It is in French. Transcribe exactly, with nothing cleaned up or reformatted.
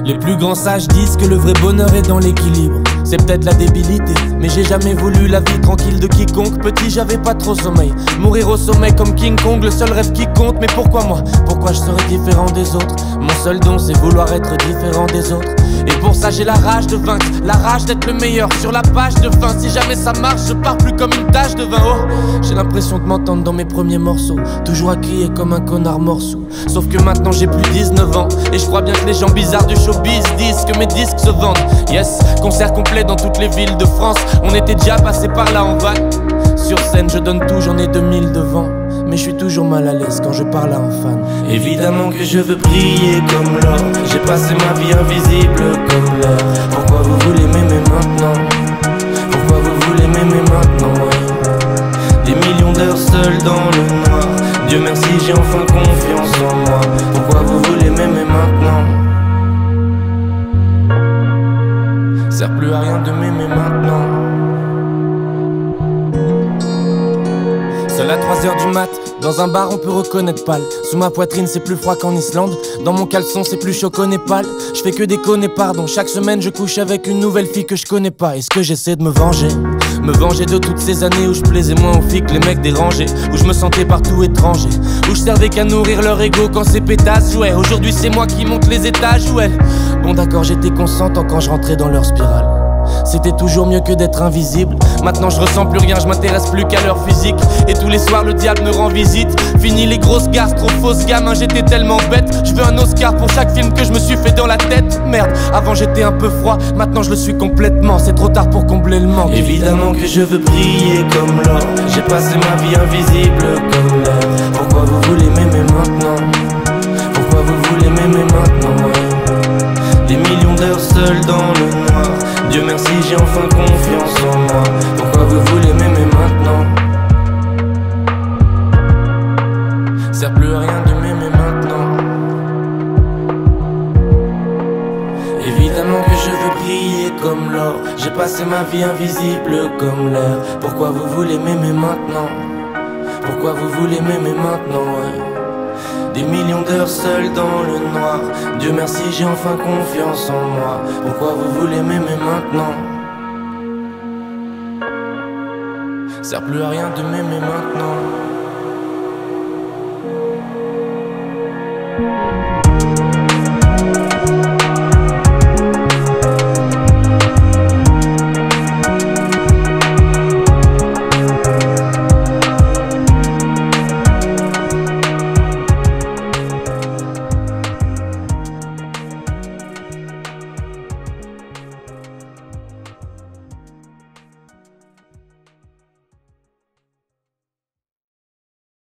Les plus grands sages disent que le vrai bonheur est dans l'équilibre. C'est peut-être la débilité, mais j'ai jamais voulu la vie tranquille de quiconque. Petit, j'avais pas trop sommeil. Mourir au sommet comme King Kong, le seul rêve qui compte. Mais pourquoi moi? Pourquoi je serais différent des autres? Mon seul don, c'est vouloir être différent des autres. Et pour ça j'ai la rage de vaincre, la rage d'être le meilleur sur la page de fin. Si jamais ça marche, je pars plus comme une tache de vin. Oh, j'ai l'impression de m'entendre dans mes premiers morceaux, toujours à crier comme un connard morceau. Sauf que maintenant j'ai plus dix-neuf ans, et je crois bien que les gens bizarres du showbiz disent que mes disques se vendent. Yes, concert complet dans toutes les villes de France. On était déjà passé par là en van. Sur scène je donne tout, j'en ai deux mille devant. Mais je suis toujours mal à l'aise quand je parle à un fan. Évidemment que je veux briller comme l'or. J'ai passé ma vie invisible comme l'air. Pourquoi vous voulez m'aimer maintenant? Pourquoi vous voulez m'aimer maintenant, ouais. Des millions d'heures seules dans le noir. Dieu merci j'ai enfin confiance en moi. Pourquoi vous voulez m'aimer maintenant? Sert plus à rien de m'aimer maintenant. Seul à trois heures du mat, dans un bar on peut reconnaître pâle. Sous ma poitrine c'est plus froid qu'en Islande. Dans mon caleçon c'est plus chaud qu'au Népal. Je fais que déconner pardon. Chaque semaine je couche avec une nouvelle fille que je connais pas. Est-ce que j'essaie de me venger? Me venger de toutes ces années où je plaisais moins aux filles que les mecs dérangés. Où je me sentais partout étranger. Où je servais qu'à nourrir leur ego quand ces pétasses jouaient. Aujourd'hui c'est moi qui monte les étages ou elle. Bon d'accord j'étais consentant quand je rentrais dans leur spirale. C'était toujours mieux que d'être invisible. Maintenant je ressens plus rien, je m'intéresse plus qu'à leur physique. Et tous les soirs le diable me rend visite. Fini les grosses gares, trop fausses gamin, j'étais tellement bête. Je veux un Oscar pour chaque film que je me suis fait dans la tête. Merde, avant j'étais un peu froid, maintenant je le suis complètement. C'est trop tard pour combler le manque. Évidemment que je veux briller comme l'or. J'ai passé ma vie invisible comme l'air. Pourquoi vous voulez m'aimer maintenant? Pourquoi vous voulez m'aimer maintenant, ouais. Des millions d'heures seules dans le noir. Dieu merci j'ai enfin confiance en moi. Pourquoi vous voulez m'aimer maintenant? Sert plus à rien de m'aimer maintenant. Évidemment que je veux briller comme l'or. J'ai passé ma vie invisible comme l'air. Pourquoi vous voulez m'aimer maintenant? Pourquoi vous voulez m'aimer maintenant, ouais. Des millions d'heures seules dans le noir. Dieu merci j'ai enfin confiance en moi. Pourquoi vous voulez m'aimer maintenant? Sert plus à rien de m'aimer maintenant.